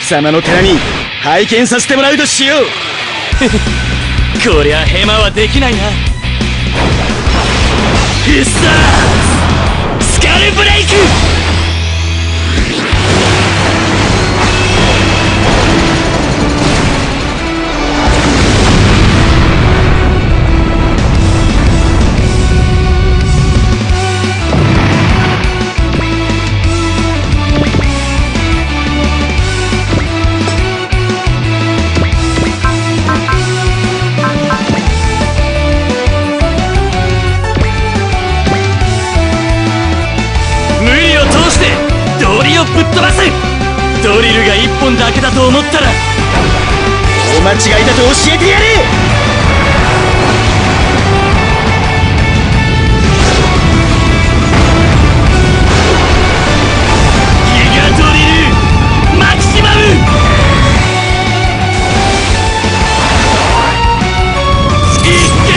様の寺に拝見させてもらうとしよう。こりゃヘマはできないな。必殺スカルブレイク。ぶっ飛ばす。ドリルが一本だけだと思ったら大間違いだと教えてやれ。ギガドリルマキシマム。いって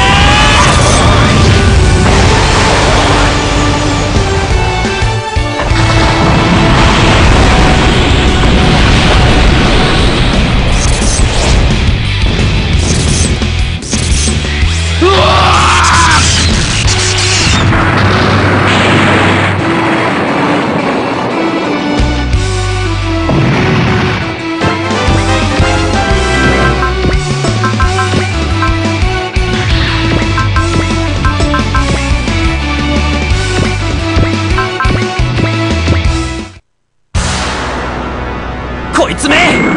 こいつめ。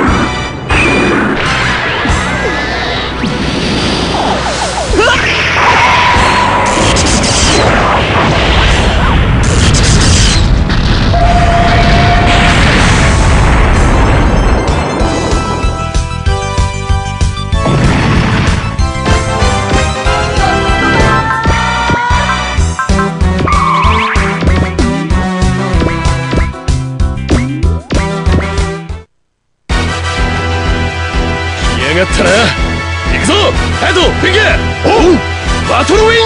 やったな。行くぞハヤト、ペンギン。おう、バトルウィング。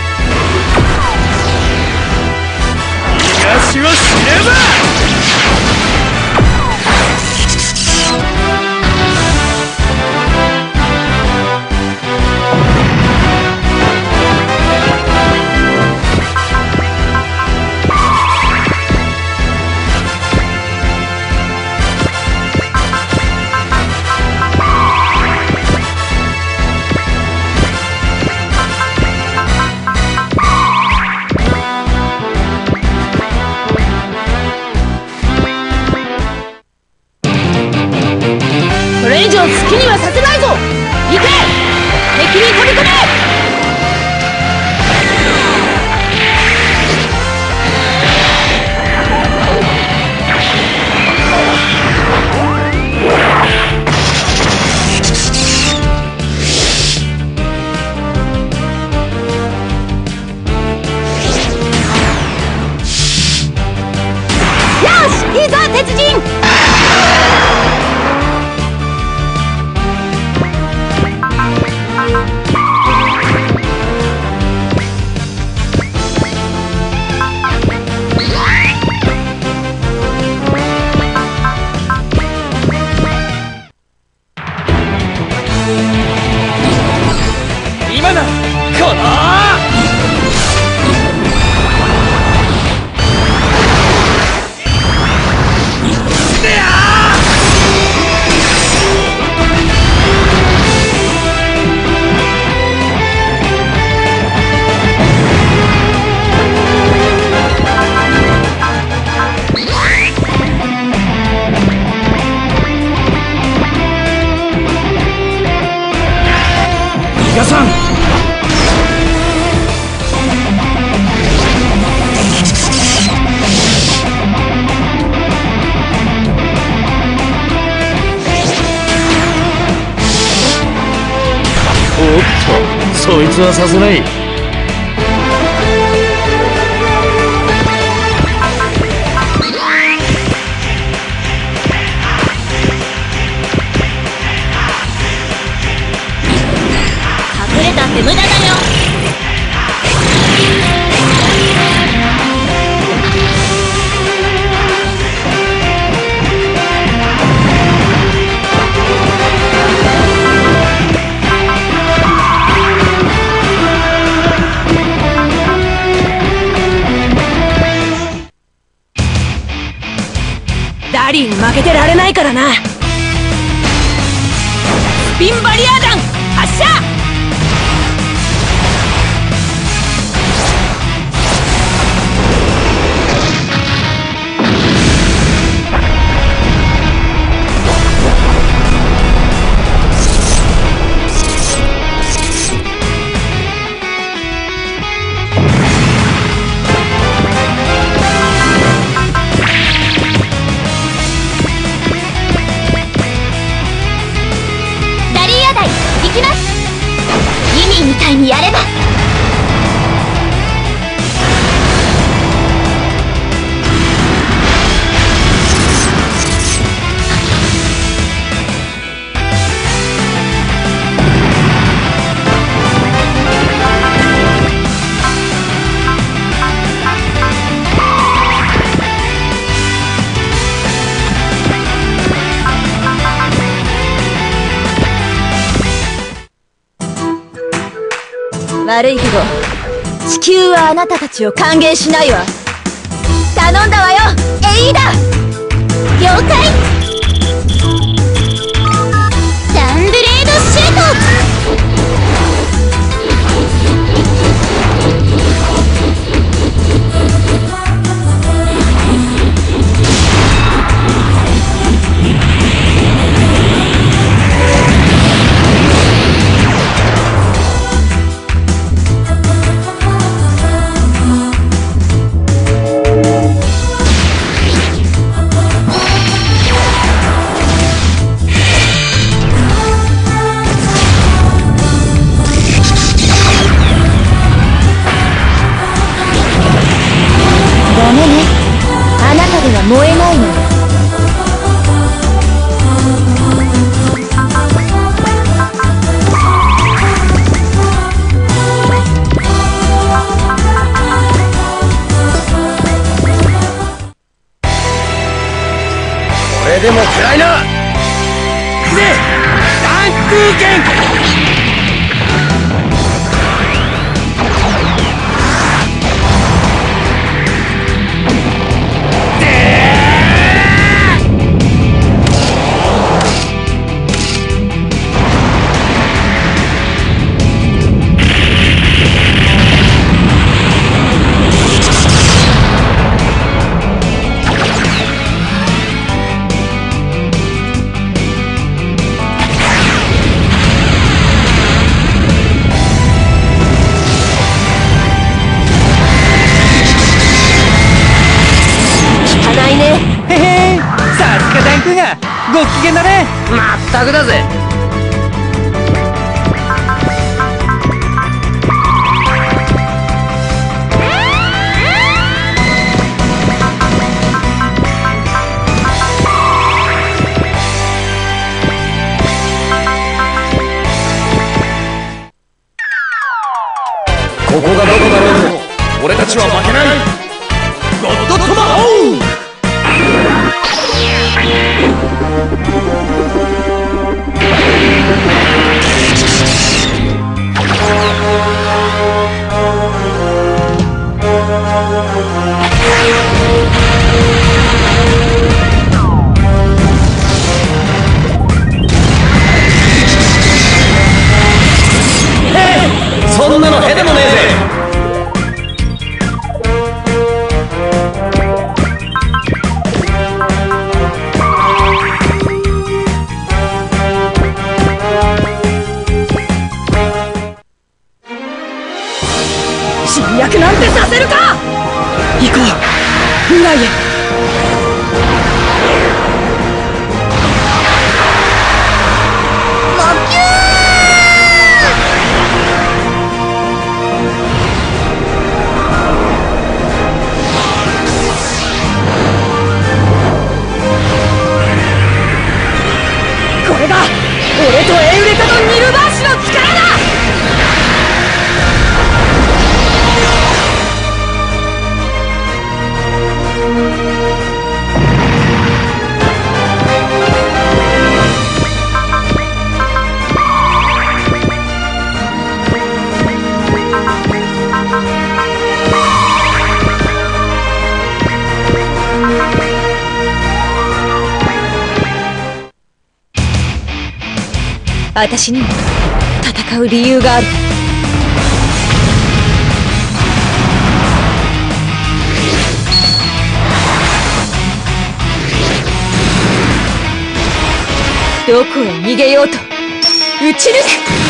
東は死ねば。 これ以上好きにはさせないぞ。行け、敵に飛び込め。よし、いいぞ鉄人。今だ、このギガさん。おっと、そいつはさせない。 隠れたって無駄だよ。 ラリーに負けてられないからな。スピンバリア弾発射。 みたいにやれば。 悪いけど地球はあなたたちを歓迎しないわ。頼んだわよエイダ。 了解。サンブレードシュート。 ダメね、あなたでは燃えないのよ。 これでも食らいな。でダン空剣。ご機嫌だね。まったくだぜ。ここがどこだろうと俺たちは負けない。ゴッドトマホー。そんなのへでもねえぜ。 侵略なんてさせるか。行こう未来へ。これが俺とエウレカとニルバーシの力だ。 私にも戦う理由がある。どこへ逃げようと撃ち抜く。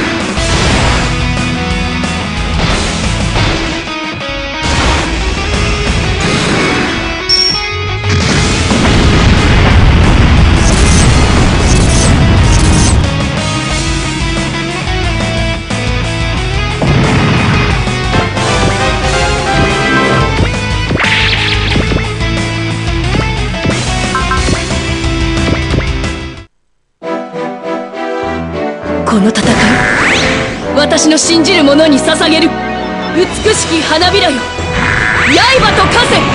この戦い、私の信じる者に捧げる。美しき花びらよ、刃と化せ。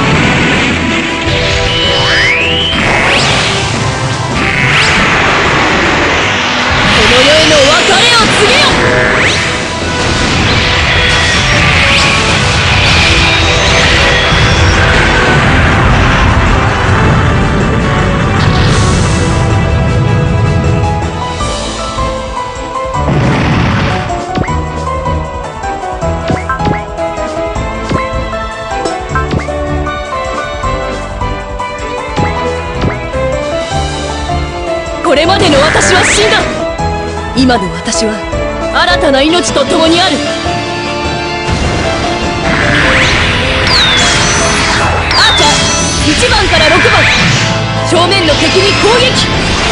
この世への別れを告げよ。これまでの私は死んだ。今の私は新たな命と共にある。アーチャー1番から6番、正面の敵に攻撃。